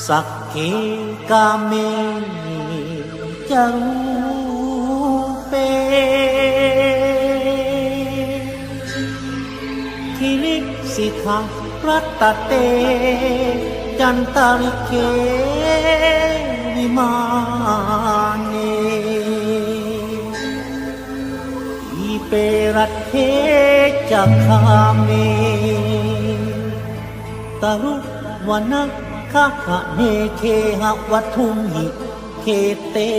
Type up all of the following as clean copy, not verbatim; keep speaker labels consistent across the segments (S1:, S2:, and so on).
S1: สักเกกาเมจะรู้คิริสิทารัตเตจันตาริเกวิมาเนอิเปรัตเทจักขาเมตรุวนาคาหะเนเคหะวัทุมหิเคเต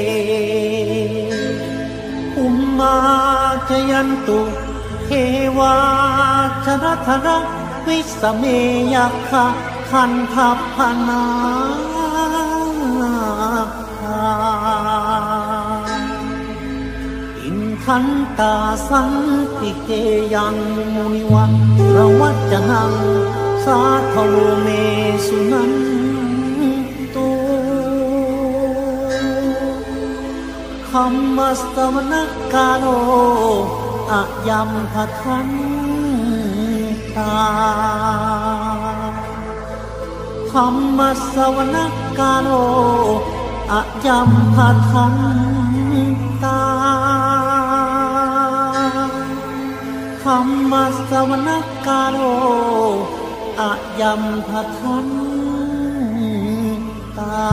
S1: อุมมาจยันตุเทวาชนะธระวิสเมยัคคะคันทัพพนาอินขันตาสันติเกยังมุนิวังระวัจจนังสาทโวเมสุนันตุคัมมัสสวณกาโลอะยัมภทันตาคัมมัสสวณกาโลอะยัมภทันตาคัมมัสสวณกาโลอะยัมภทันตา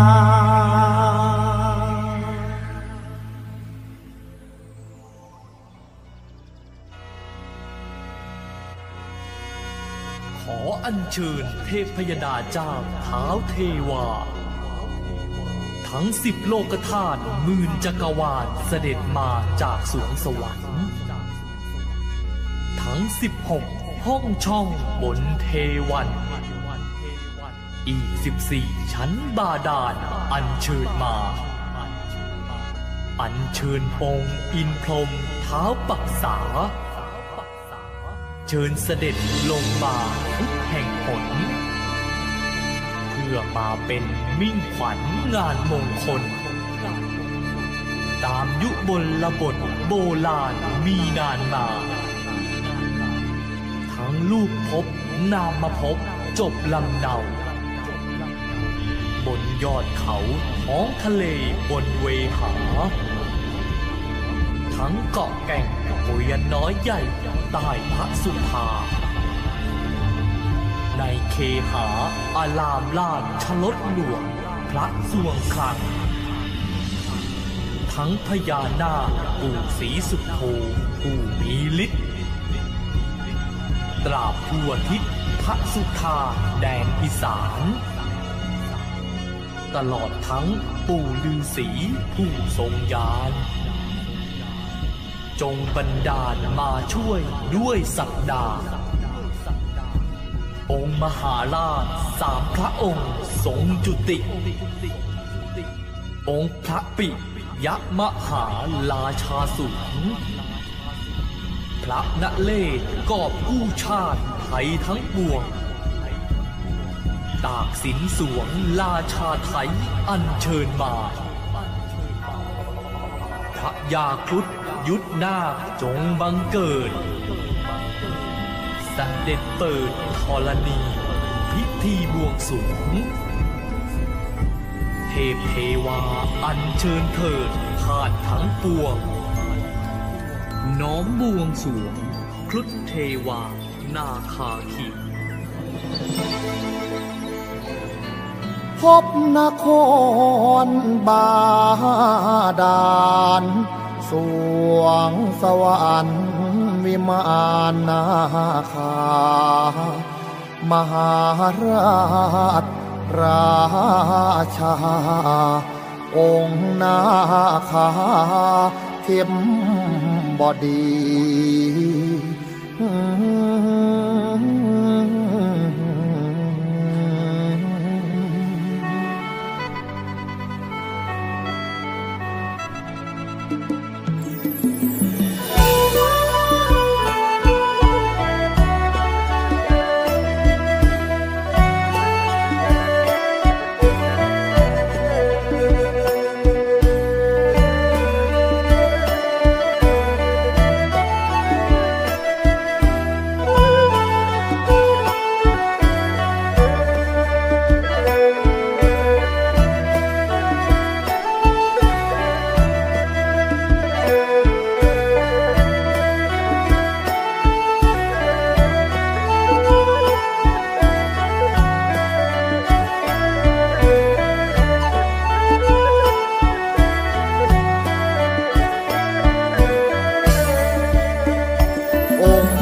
S2: ขออัญเชิญเทพยดาเจ้าท้าวเทวาทั้ง10โลกธาตุหมื่นจักรวาลเสด็จมาจากสวงสวรรค์ทั้ง16ห้องช่องบนเทวันอีก14ชั้นบาดาลอัญเชิญมาอัญเชิญปงอินพรหมท้าวปักษาเชิญเสด็จลงมาทุกแห่งหนเพื่อมาเป็นมิ่งขวัญงานมงคลตามยุบลบทโบราณมีนานมาทั้งลูกภพนามภพจบลำเนาบนยอดเขาท้องทะเลบนเวหาทั้งเกาะแก่งปุยน้อยใหญ่ใต้พระสุธาในเคหาอารามลาดชลดหลวงพระสวงคลังทั้งพญานาคปู่ศรีสุโธผู้มีฤทธิ์ตราบทั่วทิศพระสุธาแดนอีสานตลอดทั้งปู่ฤาษีผู้ทรงญาณจงบันดาลมาช่วยด้วยศักดาองค์มหาราช3พระองค์ทรงจุติองค์พระปิยมหาราชาสูงพระนเรศกอบกู้ชาติไทยทั้งปวงตากสินสวงราชาไทยอัญเชิญมาพระยาครุฑยุทธนาคจงบังเกิดเสด็จเปิดธรณีพิธีบวงสรวงเทพเทวาอัญเชิญเถิดธาตุทั้งปวงน้อมบวงสรวงครุฑเทวานาคาคี
S1: พบนครบาดาลสวงสวรรค์วิมานนาคามหาราชราชาองค์นาคาเทมบดี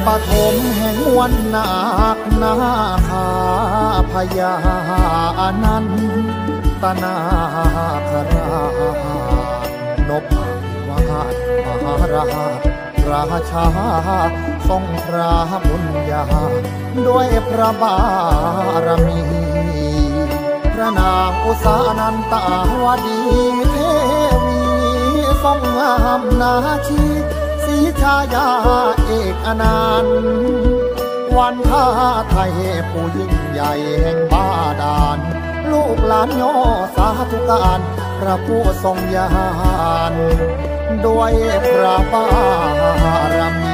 S1: ปฐมแห่งมวลนาคนาคาพญาอนันตนาคราชนพวาทมหาราชราชาทรงพระบุญญาด้วยพระบารมีพระนางอุษานันตาวดีเทวีทรงงามนาชีศรีชายาเอกอนันต์วันท่าไทยผู้ยิ่งใหญ่แห่งบาดาลลูกหลานย่อสาธุการพระผู้ทรงญาณด้วยพระบารมี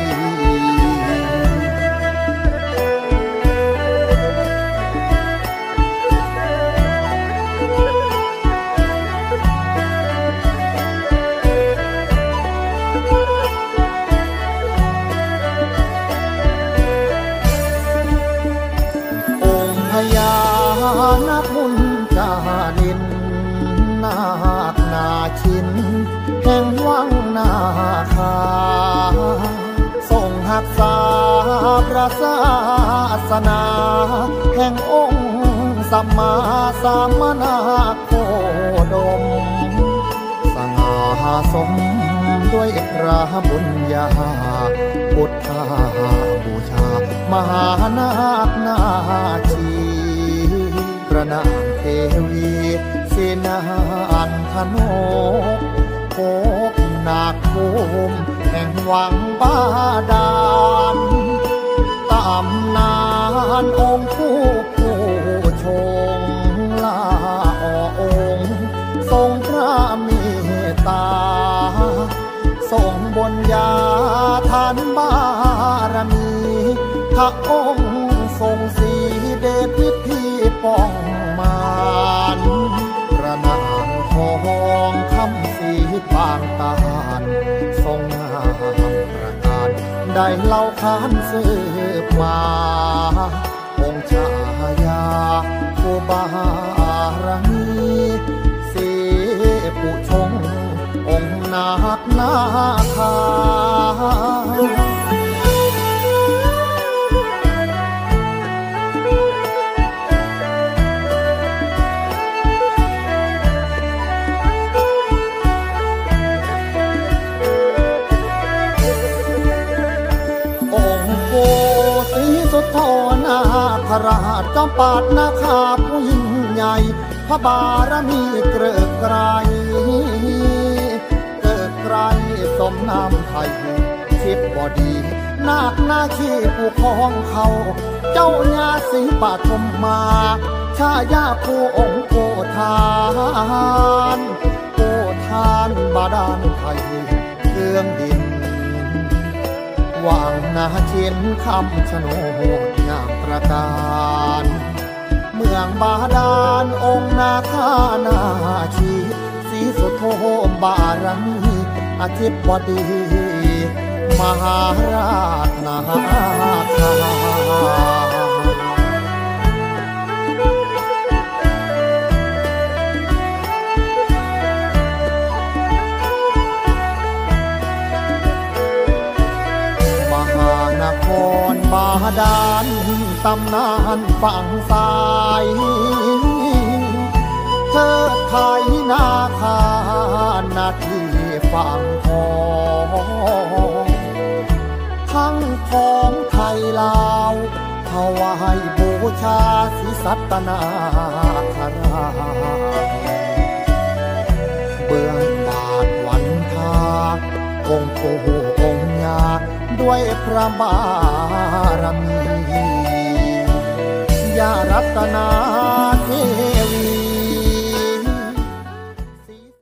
S1: พญานาคบุญจาดินนาคนาชินแห่งวังนาคาทรงหักษาพระศาสนาแห่งองค์สัมมาสัมพุทธโคดมสง่าสมด้วยพระบุญญาพุทธาบูชามหานาคนาชีพระนางเทวีเสนาอันธนกโคกนาคภูมิแห่งวังบาดาลตำนานองค์ผู้ชงลาองค์ทรงพระเมตตาทรงบุญญาทานบารมีพระองค์ทรงสีเดชวิธีป้องมารพระนางทองคำสีปางตาลทรงงามประการได้เล่าขานสืบมาองค์ชายาผู้บารมีสีผู้ชงองค์นาคนาคาสุดโทนาคราชจอมปาดนาคาผู้ยิ่งใหญ่พระบารมีเกริกไกรสมนามไทยชิบบดีนาคนาคีผู้ครองเขาเจ้าญาสีปฐมมาชายาผู้องค์โกธานบาดาลไทยเครื่องดินวางนาเชียนคำชะโนดงามประการเมืองบาดาลองค์นาคานาชีศรีสุโธบารมีอาทิตย์บดีมหาราชนาคานครบาดาลตำนานฝั่งซ้ายเธอไทยนาคานาทีฝั่งทองทั้งของไทยลาวถวายบูชาศรีสัตนาคราชเบื้องบาทวันทาองค์ปู่องค์ญาด้วยพระบารมียารัตนา